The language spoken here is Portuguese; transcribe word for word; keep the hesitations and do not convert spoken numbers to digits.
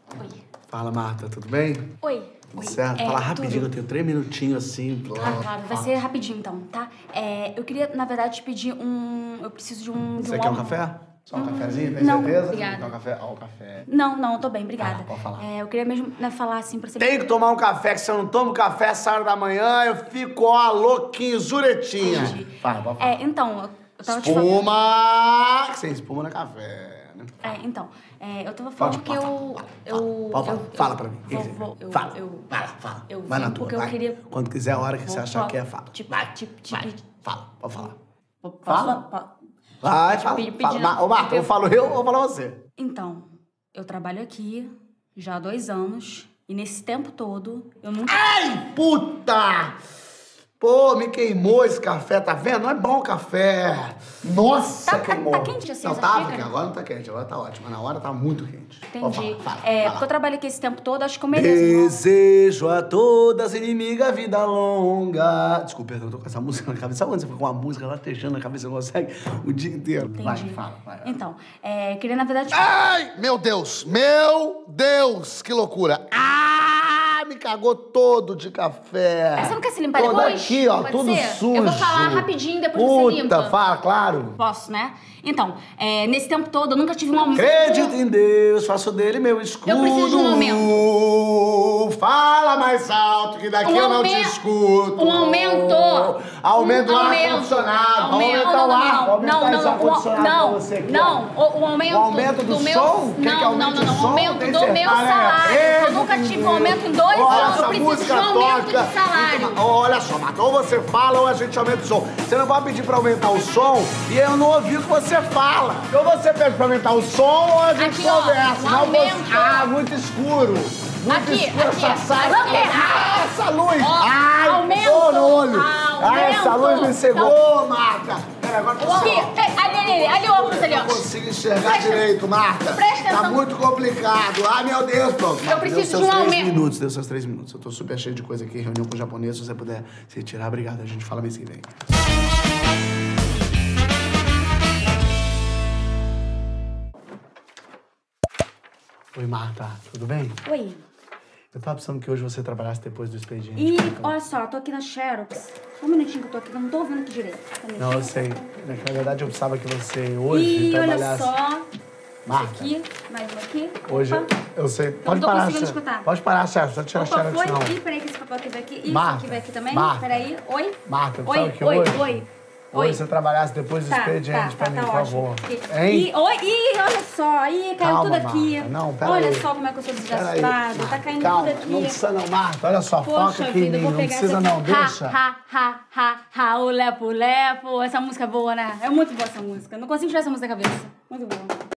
Oi. Fala, Marta, tudo bem? Oi. Tudo Oi. certo? É, Fala rapidinho, tudo. eu tenho três minutinhos assim. Ah, claro, vai ser rapidinho então, tá? É, eu queria, na verdade, pedir um... Eu preciso de um... De Você um quer um almo- café? Só um cafezinho, tem não, certeza? obrigada. Quer um café? Ó, o café. Não, não, eu tô bem, obrigada. Ah, pode falar. É, eu queria mesmo né, falar assim pra você... Tem que tomar um café, que se eu não tomo café essa hora da manhã, eu fico, ó, louquinho, zuretinha. Entendi. Fala, pode falar. É, então, eu- eu tava te falando... Espuma! Que sem espuma não é café, né? É, então, é, eu tava falando Pode, que pode eu... falar, eu, Pode falar, eu- fala eu- pra mim. O que Vou, que você vou, quer? eu, Fala, eu, fala, fala. Eu Vai na vim tua, porque vai. eu queria... Quando quiser a hora que você Vou- achar vou- que é, fala. Tipo, Vai, tipo, vai. tipo... Fala, pode falar. Posso- Fala. po- Vai, fala. Pedi- fala. pedi- Ma- Ô, Marta, eu falo eu ou falo você? Então, eu trabalho aqui já há dois anos e nesse tempo todo eu nunca... Ai, puta! Pô, me queimou esse café, tá vendo? Não é bom o café. Nossa, Tá- tá- queimou. tá quente assim Não, essa tava, xícara? porque agora não tá quente, agora tá ótimo. Mas na hora tá muito quente. Pode Entendi. falar, fala, é, fala. porque eu trabalho aqui esse tempo todo, acho que eu mereço. Desejo a todas inimigas vida longa. Desculpa, eu tô com essa música na cabeça. Sabe quando você fica com uma música latejando na cabeça e não consegue o dia inteiro? Entendi. Vai, fala, vai. Então, é, queria na verdade... Ai, meu Deus, meu Deus, que loucura. Ah, me cagou todo de café. Ah, você não quer se limpar Todo depois? aqui, ó, Pode tudo ser? sujo. Eu vou falar rapidinho, depois Puta, você limpa. fala, claro. Posso, né? Então, é, nesse tempo todo eu nunca tive um aumento... Acredito em Deus, faço dele meu escudo. Eu preciso de um aumento. Fala mais alto, que daqui Um eu não te aumento. escuto. Um aumento. Aumento Um do aumento. ar-condicionado. Aumento. Aumentar o ar. Não, não, Aumentar esse não, ar-condicionado não, pra você aqui, não, ó. o, o aumento, O aumento do meu, som? Quer que não, não, aumente não, não, o som? o aumento Tem do que meu acertar, né? salário. Eu Ei, nunca tive Deus. um aumento em dois Olha, anos. essa Eu preciso de música um aumento toca. de salário. Olha só, Marta, ou você fala ou a gente aumenta o som. Você não vai pedir pra aumentar o som e eu não ouvi o que você fala. Ou você pede pra aumentar o som ou a gente Aqui, ó, conversa. um Não, aumento. você... Ah, muito escuro. Muito Aqui, escuro aqui, essa sala. aqui. Ah, essa luz. Ó, Ai, aumento, dor no olho. aumento. Ai, essa luz me cegou, Marta. Pera, agora tá Aqui, só. ali, ali, ali o óculos ali, ó. Não consigo enxergar Presta- direito, Marta. presta Tá atenção. muito complicado. Ai, meu Deus, pronto. Marta, preciso deu de seus um três aumento. minutos, deu seus três minutos. Eu tô super cheio de coisa aqui, reunião com o japonês. Se você puder se retirar, obrigado. A gente fala mês que vem. Oi, Marta, tudo bem? Oi. Eu tava pensando que hoje você trabalhasse depois do expediente. E, Então- olha só, eu tô aqui na Xerox. Um minutinho que eu tô aqui, que eu não tô ouvindo aqui direito. Não, eu sei. Na verdade, eu precisava que você hoje E olha trabalhasse... só, Marta, aqui, mais uma aqui. hoje Opa. eu sei. Pode tô parar, conseguindo chefe. escutar. Pode parar, chefe. Só tirar a Opa, xerox, foi? não. Ih, peraí que esse papel aqui vai aqui. Isso Marta, aqui vai aqui também. Marta. Peraí. Oi? Marta, Oi, sabe que oi, hoje? oi. Hoje Oi. você trabalhasse depois do Tá, expediente tá, pra tá, mim, tá por ótimo. favor. E- Hein? E, oi, ih, olha só. Ih, caiu Calma, tudo aqui. Marta. Não, pera olha aí. só como é que eu sou Peraí, desastrada. Tá Marta, caindo calma. tudo aqui. Não precisa não, Marta. Olha só, Poxa foca aqui em vida, eu mim. vou Não pegar precisa essa não, aqui. deixa. Ha, ha, ha, ha, ha, o lepo, lepo. Essa música é boa, né? É muito boa essa música. Não consigo tirar essa música da cabeça. Muito boa.